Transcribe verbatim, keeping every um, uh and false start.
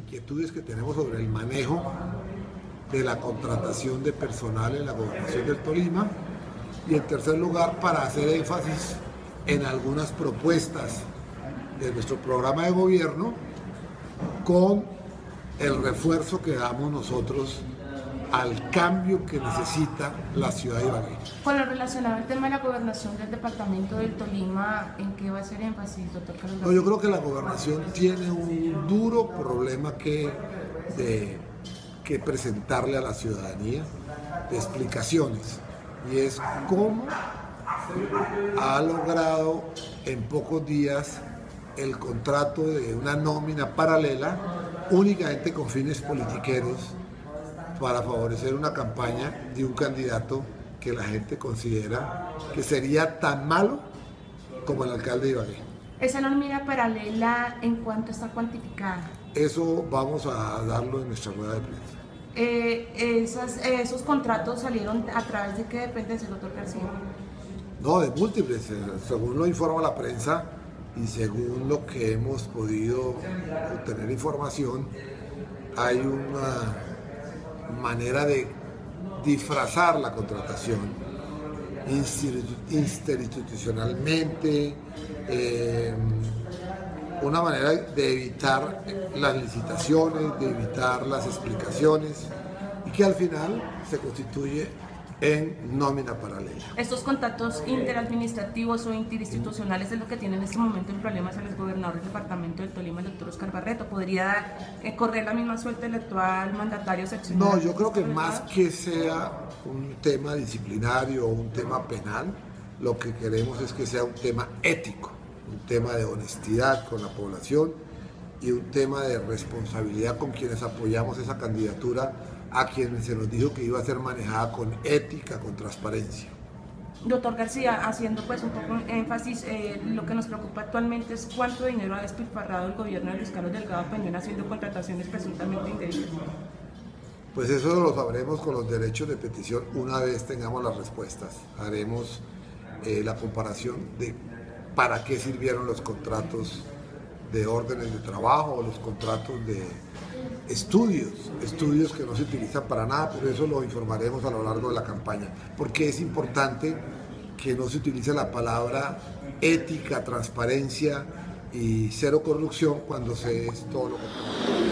inquietudes que tenemos sobre el manejo de la contratación de personal en la gobernación del Tolima, y en tercer lugar para hacer énfasis en algunas propuestas de nuestro programa de gobierno con el refuerzo que damos nosotros al cambio que necesita la ciudad de Ibagué. Con lo relacionado al tema de la gobernación del departamento del Tolima, ¿en qué va a ser énfasis, doctor Carlos? No, yo creo que la gobernación tiene un duro problema que, de, que presentarle a la ciudadanía de explicaciones, y es cómo ha logrado en pocos días el contrato de una nómina paralela únicamente con fines politiqueros para favorecer una campaña de un candidato que la gente considera que sería tan malo como el alcalde de Ibagué. ¿Esa nómina paralela en cuánto está cuantificada? Eso vamos a darlo en nuestra rueda de prensa. Eh, esas, eh, ¿Esos contratos salieron a través de qué dependencia, doctor García? No, de múltiples, según lo informa la prensa y según lo que hemos podido obtener información, hay una manera de disfrazar la contratación institucionalmente, eh, una manera de evitar las licitaciones, de evitar las explicaciones, y que al final se constituye en nómina paralela. Estos contactos interadministrativos o interinstitucionales es lo que tiene en este momento en problemas el exgobernador del departamento del Tolima, el doctor Oscar Barreto. ¿Podría eh, correr la misma suerte el actual mandatario seccional? No, yo creo que más que sea un tema disciplinario o un tema penal, lo que queremos es que sea un tema ético, un tema de honestidad con la población y un tema de responsabilidad con quienes apoyamos esa candidatura, a quien se nos dijo que iba a ser manejada con ética, con transparencia. Doctor García, haciendo pues un poco énfasis, eh, lo que nos preocupa actualmente es cuánto dinero ha despilfarrado el gobierno de Luis Carlos Delgado Peñón haciendo contrataciones presuntamente indebidas. Pues eso lo sabremos con los derechos de petición una vez tengamos las respuestas. Haremos eh, la comparación de para qué sirvieron los contratos de órdenes de trabajo o los contratos de estudios, estudios que no se utilizan para nada, pero eso lo informaremos a lo largo de la campaña, porque es importante que no se utilice la palabra ética, transparencia y cero corrupción cuando se es todo lo contrario.